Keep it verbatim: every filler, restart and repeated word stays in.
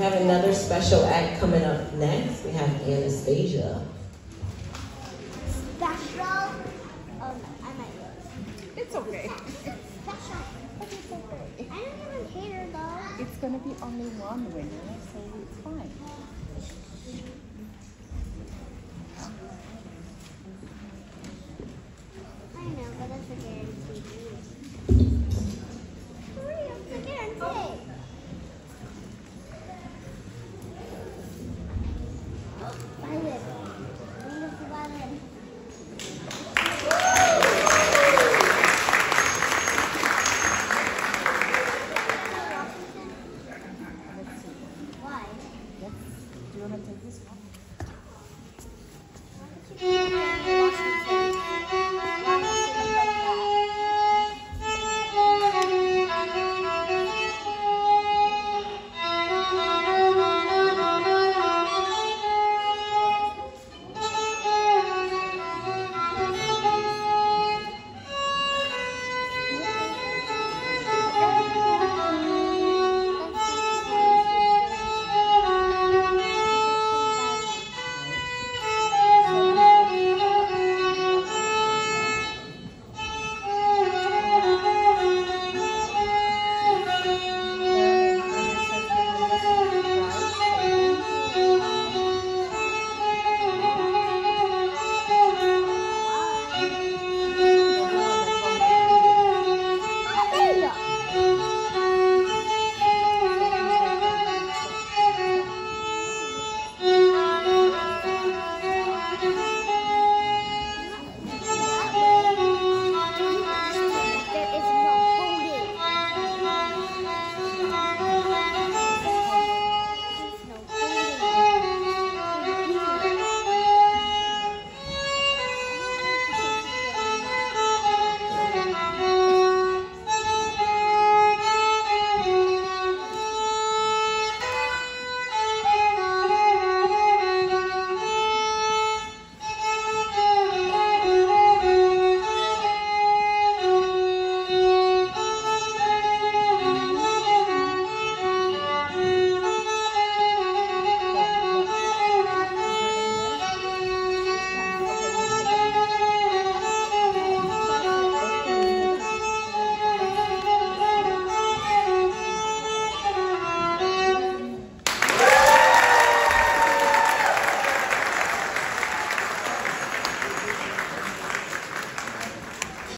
have another special act coming up next. We have Anastasia. Special? Oh no, I might lose. It's okay. Special. But it's okay. I don't even care though. It's gonna be only one winner, so it's fine. I know, but that's a guarantee.